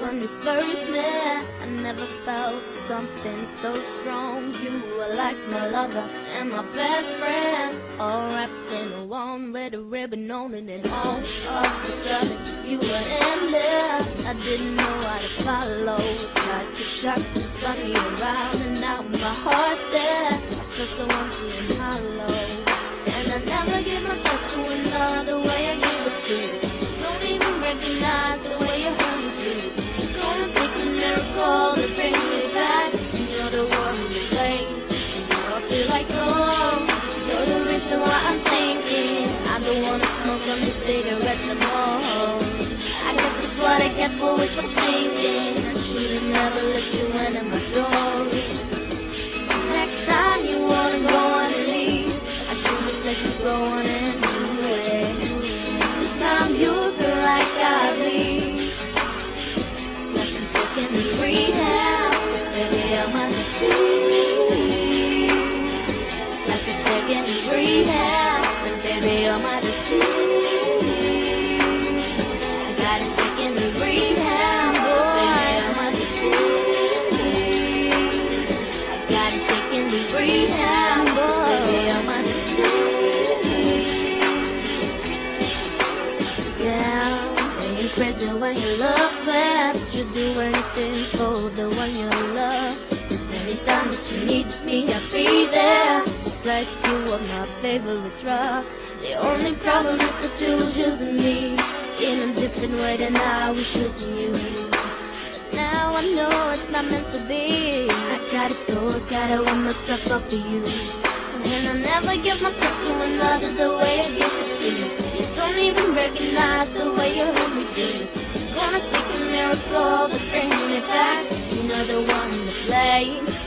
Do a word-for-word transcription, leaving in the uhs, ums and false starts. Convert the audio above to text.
When we first met, I never felt something so strong. You were like my lover and my best friend, all wrapped in one with a ribbon on it. And all of a sudden, you were in there. I didn't know how to follow. It's like a shock that spun me around, and now my heart's there. I feel so empty and hollow, and I never give myself to another way I give it to you. Don't even recognize the way you hurt me too. It's gonna take a miracle to bring me back, and you're the one to blame. And now I feel like, oh, you're the reason why I'm thinking I don't wanna smoke them these cigarettes no more. I guess it's what I get for wishful thinking. I should've never let you into my door. Next time you wanna go on and leave, I should just let you go on anyway. This time you feel like I bleed. It's like I'm taking me rehab, 'cause baby I'm on the disease. It's like I'm taking me rehab, but baby I'm on the disease. I got it taking me rehab, 'cause baby I'm on the disease. I got it taking me rehab, 'cause baby I'm on the disease. Down, and you crazy when your love's wet. You do anything for the one you love. Cause anytime that you need me, I'll be there. It's like you are my favorite drug. The only problem is that you was using me in a different way than I was using you. But now I know it's not meant to be. I gotta go, I gotta warm myself up for you. And I never give myself to another the way I give it to you. You don't even recognize the way you hurt me too. It's gonna take a miracle to bring me back. You're the one to blame.